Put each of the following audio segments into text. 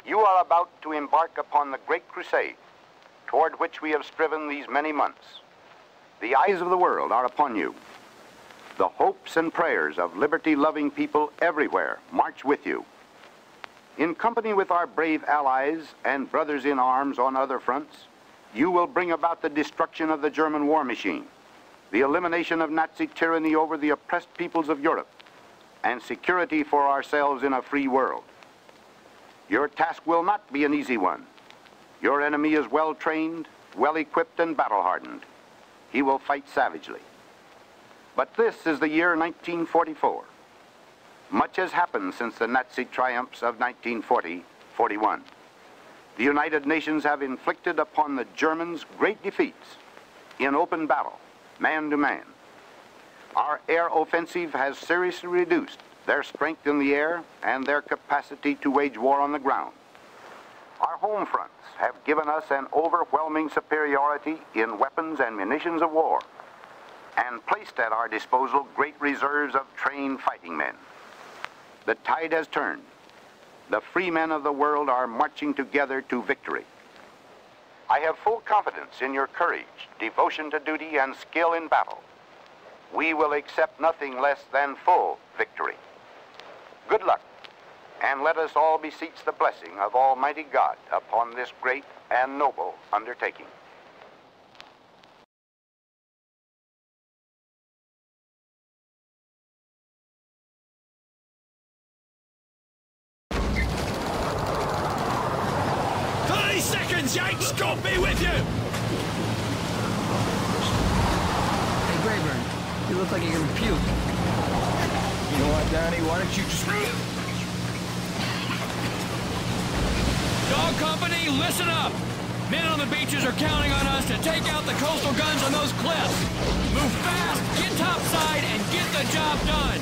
You are about to embark upon the great crusade toward which we have striven these many months. The eyes of the world are upon you. The hopes and prayers of liberty-loving people everywhere march with you. In company with our brave allies and brothers in arms on other fronts, you will bring about the destruction of the German war machine, the elimination of Nazi tyranny over the oppressed peoples of Europe, and security for ourselves in a free world. Your task will not be an easy one. Your enemy is well-trained, well-equipped, and battle-hardened. He will fight savagely. But this is the year 1944. Much has happened since the Nazi triumphs of 1940-41. The United Nations have inflicted upon the Germans great defeats in open battle, man to man. Our air offensive has seriously reduced their strength in the air and their capacity to wage war on the ground. Our home fronts have given us an overwhelming superiority in weapons and munitions of war, and placed at our disposal great reserves of trained fighting men. The tide has turned. The free men of the world are marching together to victory. I have full confidence in your courage, devotion to duty, and skill in battle. We will accept nothing less than full victory. Good luck, and let us all beseech the blessing of Almighty God upon this great and noble undertaking. Yanks, God be with you! Hey, Grayburn, you look like you're gonna puke. You know what, Donnie? Why don't you just... Dog Company, listen up! Men on the beaches are counting on us to take out the coastal guns on those cliffs. Move fast, get topside, and get the job done!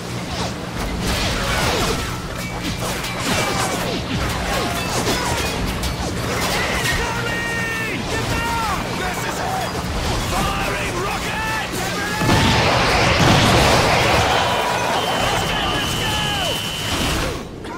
Firing rockets! Let's go!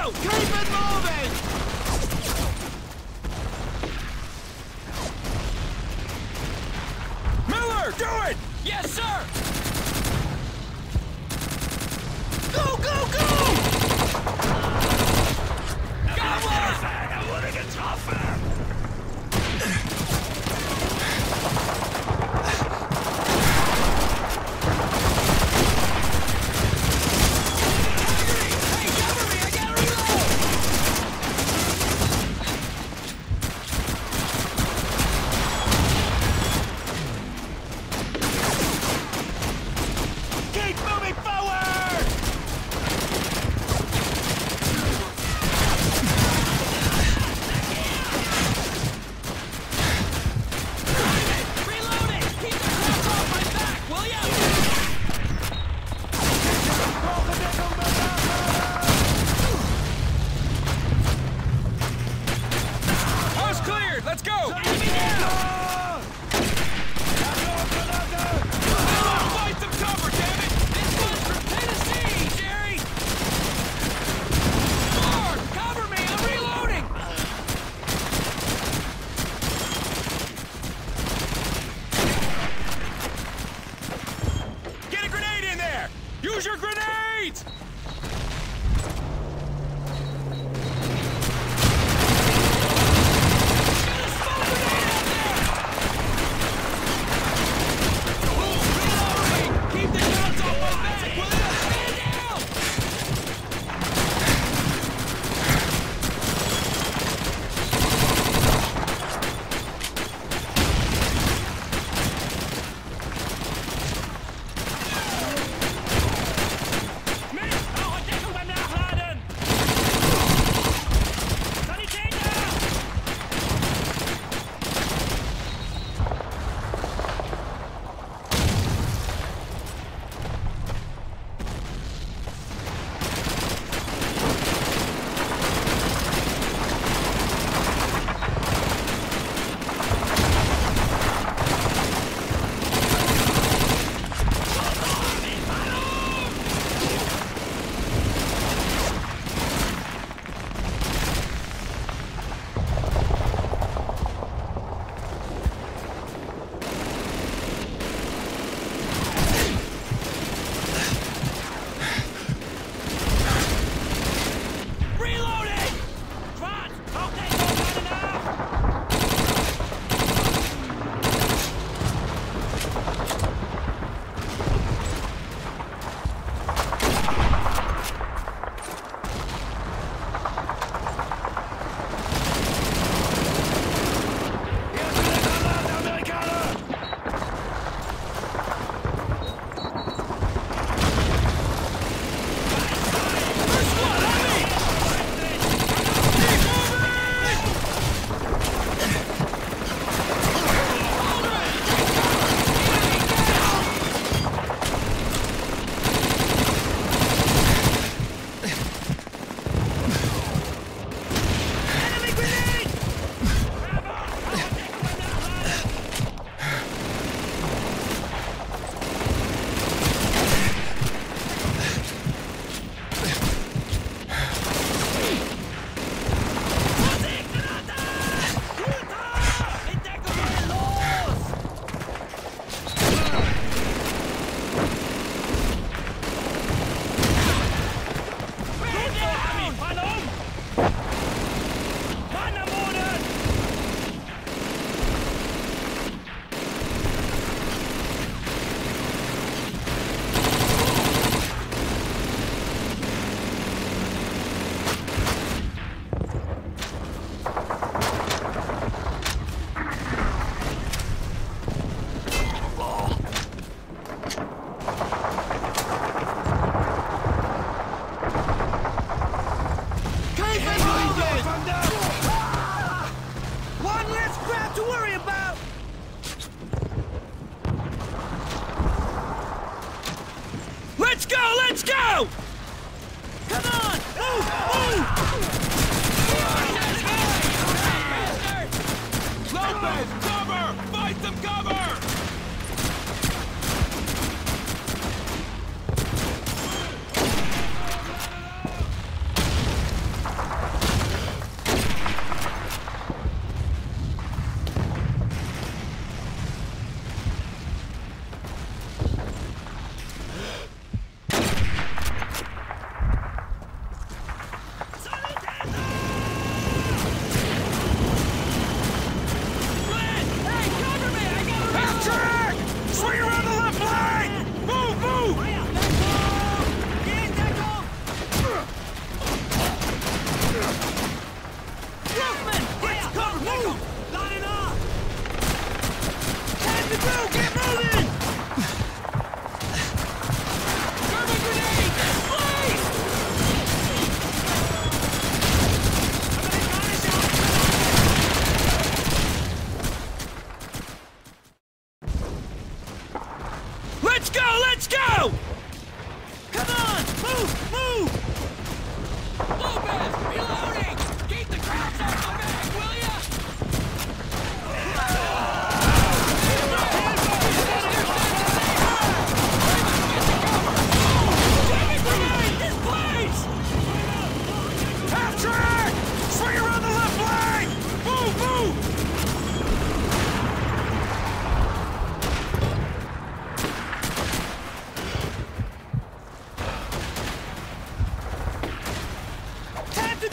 out! Keep it moving! Miller, do it! Yes, sir! Go, go, go! Got one! I want to get tougher!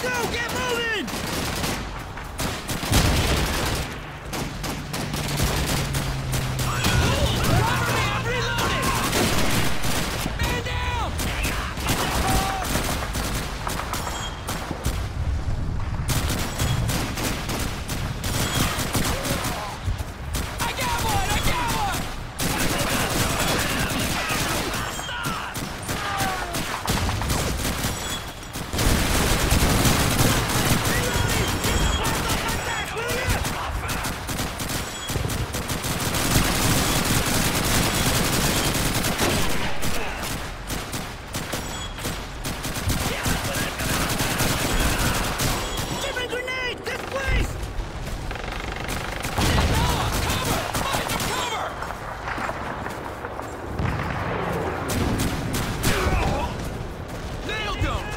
go! Get moving! Cover me! I'm reloading! Man down! I got one! I got one! Different grenade! This place! Noah, cover! Find some cover! Nailed him!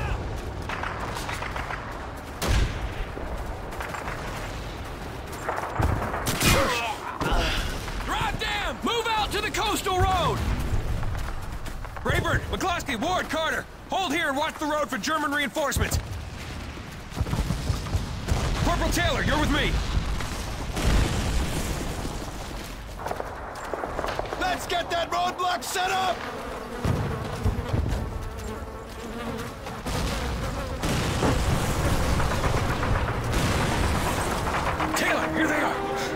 Drive down! Move out to the coastal road! Rayburn, McCloskey, Ward, Carter! Hold here and watch the road for German reinforcements! Corporal Taylor, you're with me! Let's get that roadblock set up! Taylor, here they are!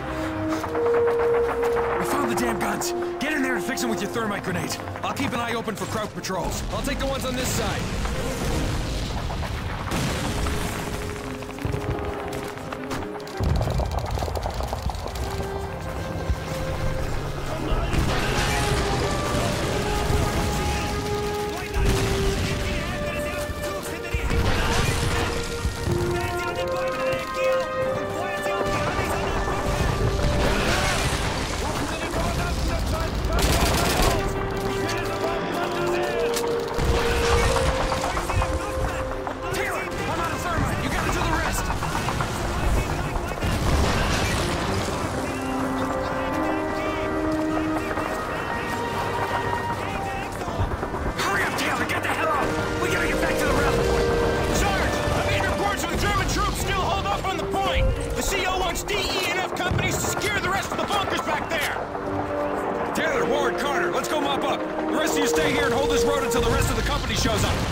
We found the damn guns. Get in there and fix them with your thermite grenades. I'll keep an eye open for Kraut patrols. I'll take the ones on this side. Let's go mop up. The rest of you stay here and hold this road until the rest of the company shows up.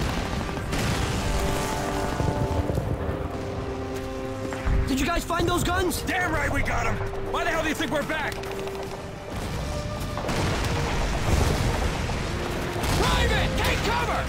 Did you guys find those guns? Damn right we got them. Why the hell do you think we're back? Private, take cover!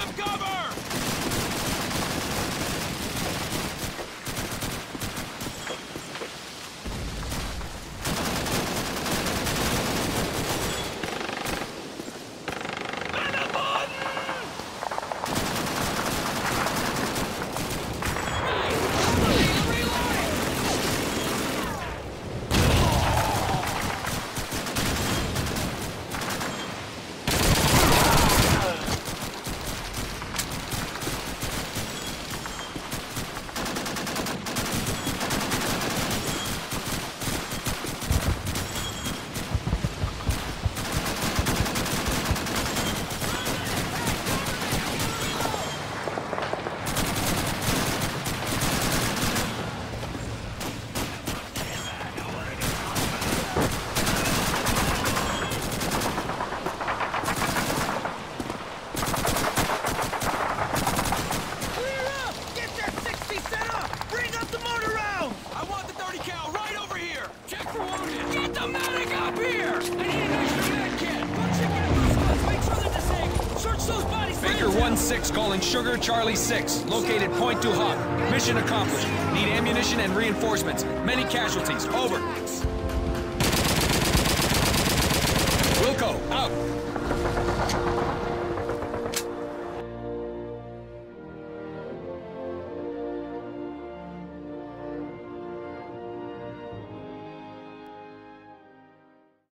some cover! Baker 1-6 calling Sugar Charlie 6, located Pointe du Hoc. Mission accomplished. Need ammunition and reinforcements. Many casualties. Over. Wilco, out.